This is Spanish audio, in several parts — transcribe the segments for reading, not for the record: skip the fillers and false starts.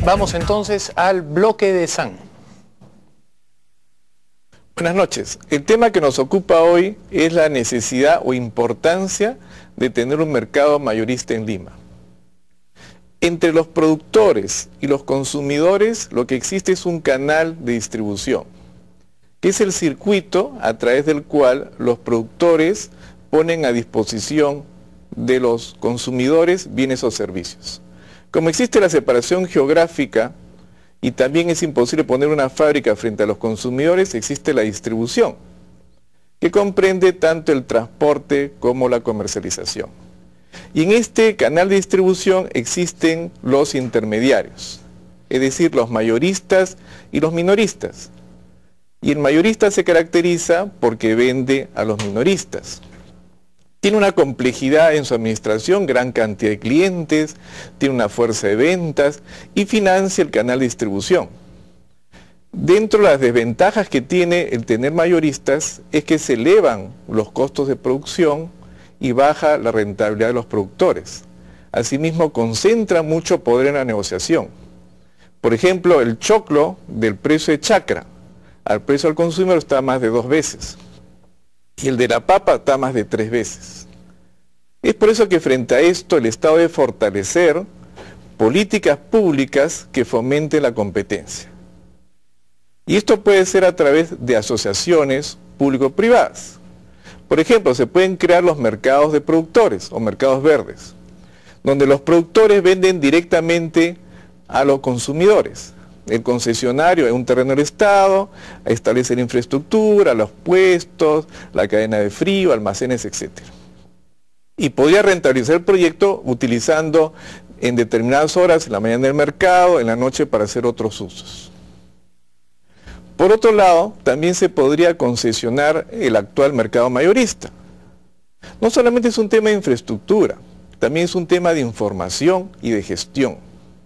Vamos entonces al bloque de San. Buenas noches. El tema que nos ocupa hoy es la necesidad o importancia de tener un mercado mayorista en Lima. Entre los productores y los consumidores lo que existe es un canal de distribución, que es el circuito a través del cual los productores ponen a disposición de los consumidores bienes o servicios. Como existe la separación geográfica y también es imposible poner una fábrica frente a los consumidores, existe la distribución, que comprende tanto el transporte como la comercialización. Y en este canal de distribución existen los intermediarios, es decir, los mayoristas y los minoristas. Y el mayorista se caracteriza porque vende a los minoristas. Tiene una complejidad en su administración, gran cantidad de clientes, tiene una fuerza de ventas y financia el canal de distribución. Dentro de las desventajas que tiene el tener mayoristas es que se elevan los costos de producción y baja la rentabilidad de los productores. Asimismo, concentra mucho poder en la negociación. Por ejemplo, el choclo del precio de chacra al precio al consumidor está más de 2 veces. Y el de la papa está más de 3 veces. Es por eso que frente a esto el Estado debe fortalecer políticas públicas que fomenten la competencia. Y esto puede ser a través de asociaciones público-privadas. Por ejemplo, se pueden crear los mercados de productores o mercados verdes, donde los productores venden directamente a los consumidores. El concesionario es un terreno del Estado, establece la infraestructura, los puestos, la cadena de frío, almacenes, etc. Y podría rentabilizar el proyecto utilizando en determinadas horas, en la mañana del mercado, en la noche para hacer otros usos. Por otro lado, también se podría concesionar el actual mercado mayorista. No solamente es un tema de infraestructura, también es un tema de información y de gestión.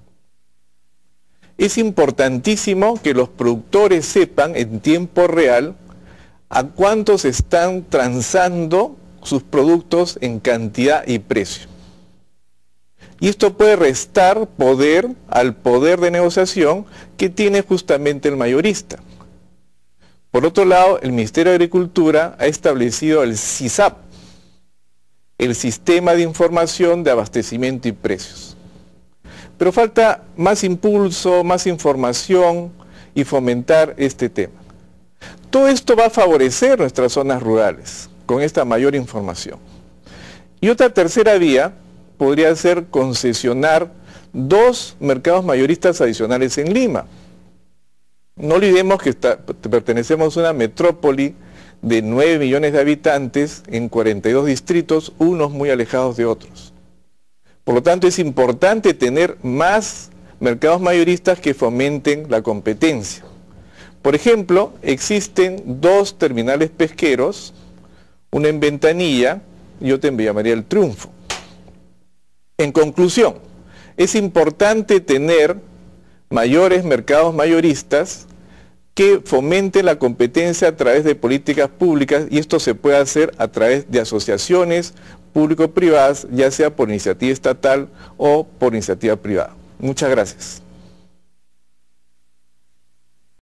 Es importantísimo que los productores sepan en tiempo real a cuánto se están transando sus productos en cantidad y precio. Y esto puede restar poder al poder de negociación que tiene justamente el mayorista. Por otro lado, el Ministerio de Agricultura ha establecido el SISAP, el Sistema de Información de Abastecimiento y Precios. Pero falta más impulso, más información y fomentar este tema. Todo esto va a favorecer nuestras zonas rurales con esta mayor información. Y otra tercera vía podría ser concesionar 2 mercados mayoristas adicionales en Lima. No olvidemos que pertenecemos a una metrópoli de 9 millones de habitantes en 42 distritos, unos muy alejados de otros. Por lo tanto, es importante tener más mercados mayoristas que fomenten la competencia. Por ejemplo, existen 2 terminales pesqueros, uno en Ventanilla y otro en Villa María del Triunfo. En conclusión, es importante tener mayores mercados mayoristas que fomenten la competencia a través de políticas públicas, y esto se puede hacer a través de asociaciones público-privadas, ya sea por iniciativa estatal o por iniciativa privada. Muchas gracias.